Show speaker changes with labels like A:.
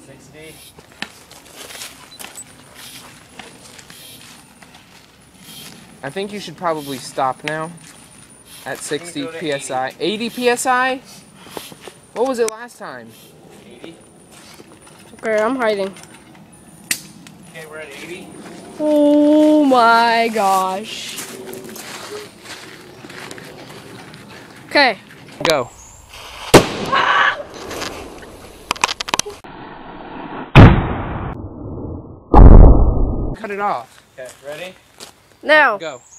A: 60.
B: I think you should probably stop now at 60 psi. 80 psi? What was it last time?
A: 80.
C: Okay, I'm hiding.
A: Okay, we're at 80.
C: Oh my gosh. Okay.
B: Go. Cut it off.
A: Okay, ready?
C: Now.
B: Go.